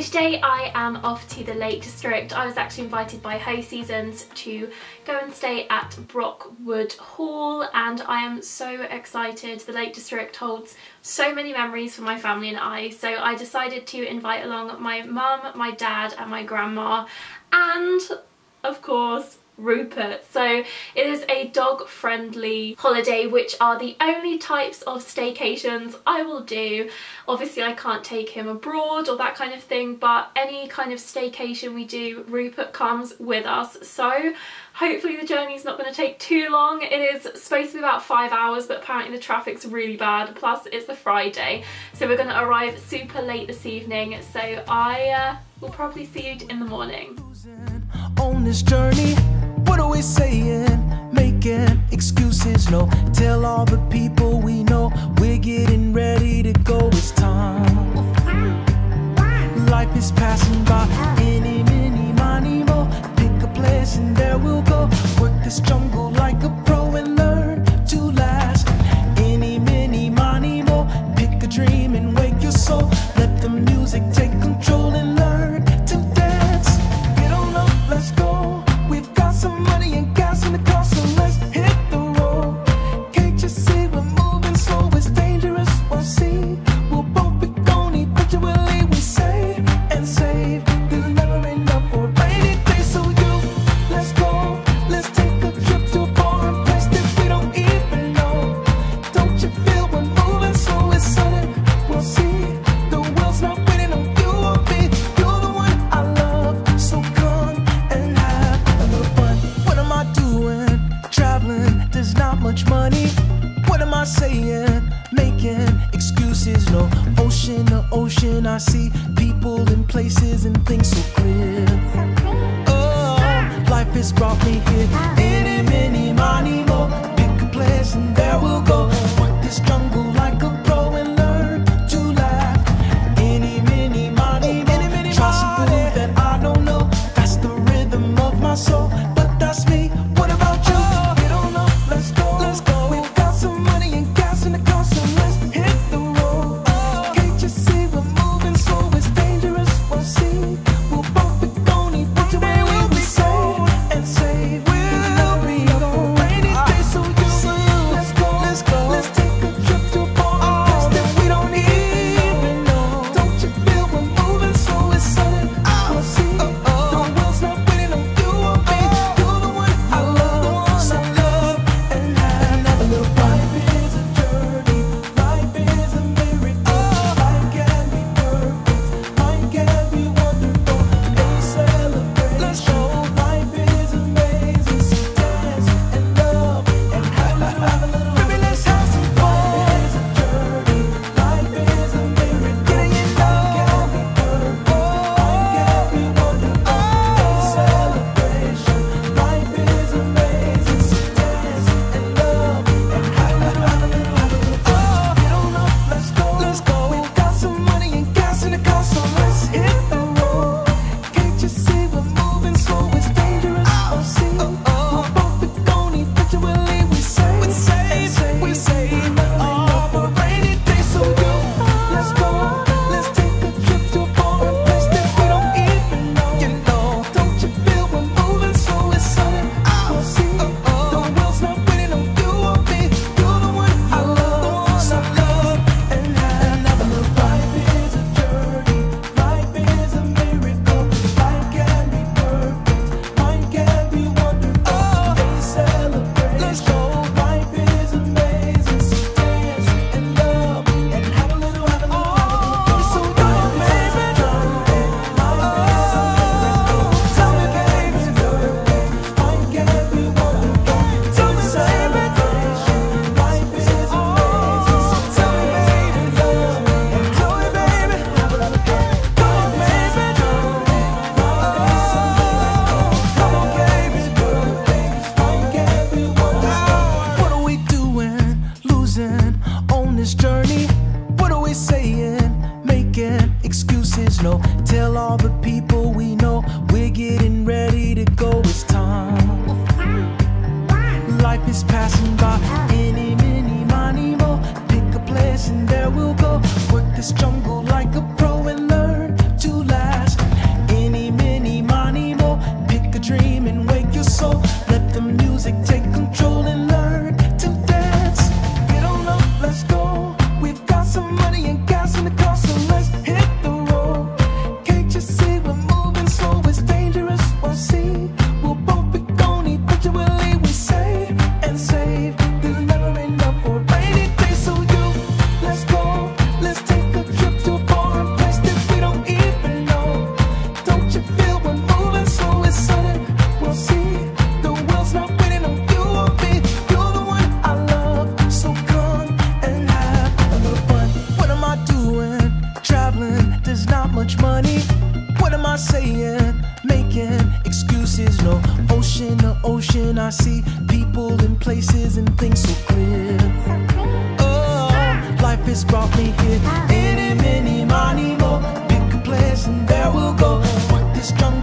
today I am off to the Lake District. I was actually invited by Ho Seasons to go and stay at Brockwood Hall, and I am so excited. The Lake District holds so many memories for my family and I, so I decided to invite along my mum, my dad and my grandma, and of course Rupert. So it is a dog friendly holiday, which are the only types of staycations I will do. Obviously I can't take him abroad or that kind of thing, but any kind of staycation we do, Rupert comes with us. So hopefully the journey's not going to take too long. It is supposed to be about 5 hours, but apparently the traffic's really bad, plus it's a Friday, so we're going to arrive super late this evening, so I will probably see you in the morning. On this journey, what are we saying? Making excuses, no. Tell all the people we know we're getting ready to go. It's time. Life is passing by. Any, mini, money, mo. Pick a place and there we'll go. Work this jungle like a pro and learn to last. Any, mini, money, mo. Pick a dream and wake your soul. Let the music take control and learn to dance. Get on up, let's go. We've got some money and gas in the car, so let's hit the road. Can't you see we're moving slow? It's dangerous, we'll see. We'll both be gone eventually. We save and save. There's never enough for rainy days, so let's go. Let's take a trip to a foreign place that we don't even know. Don't you feel we're moving slow? It's sudden, we'll see. The world's not waiting on you or me. You're the one I love, so come and have a little fun. What am I doing? Traveling, there's not much money. What am I saying? Making excuses, no. Ocean to ocean, I see people and places and things so clear. Oh, life has brought me here. Any, mini, money, mo. Pick a place and there we'll go. Work this jungle like a pro and learn to laugh. Any, mini, money, mo. Try some food that I don't know. That's the rhythm of my soul, but that's me. What about you? Get on up, let's go. Let's go. We've got some money and gas in the car, so let's hit the road. Can't you see we're moving slow? It's dangerous, we'll see. We'll both be gone eventually. We'll be safe and save. We'll be gone rainy days, so let's go. Let's go. Let's take a trip to a foreign place that we don't even know. Don't you feel we're moving slow? It's sudden, we'll see. The world's not waiting on you or me. You're the one I love, so love and have a little fun. Life is a journey, life is a miracle. Life can be perfect, life can be wonderful. A celebration. Let's go. Life is amazing, so dance and love and have a little. Baby, let's have some fun. Life is a journey, life is a miracle. Getting in love can be perfect, life can be wonderful. A celebration. Life is amazing, so dance and love and have a little. Oh, get on up, let's go. Let's go. We've got some money and gas in the car, so let's hit the road. Can't you see we're moving slow? It's dangerous, we'll see. We'll both be gone eventually. We save and save. We save all for rainy days, so let's go. Let's take a trip to a foreign place that we don't even know. You know, don't you feel we're moving slow? It's sudden, we'll see. The world's not waiting on you or me. You're the one I love, so love and have a little fun. Life is a journey, life is a miracle. Life can be perfect, life can be wonderful. A celebration. Let's go. Life is amazing, so dance and love and have a little. So life is a journey, life is a miracle. Tell me, baby, it's perfect, life can be wonderful. Tell me, celebration. Life is amazing, so tell me, baby, love and tell me, baby, have a little fun. Come on, baby, journey, life is a miracle. Come on, baby, it's perfect, life can be wonderful. What are we doing? Losing on this journey. What are we saying? Making excuses, no. Tell all the people we know we're getting ready to go. It's time. Life is passing by. Any, mini, money, mo. Pick a place and there we'll go. Work this jungle like a pro and learn to laugh. excuses, no ocean to ocean. I see people in places and things so clear. Oh, life has brought me here. Any, many, money, more. Pick a place and there we'll go. What this jungle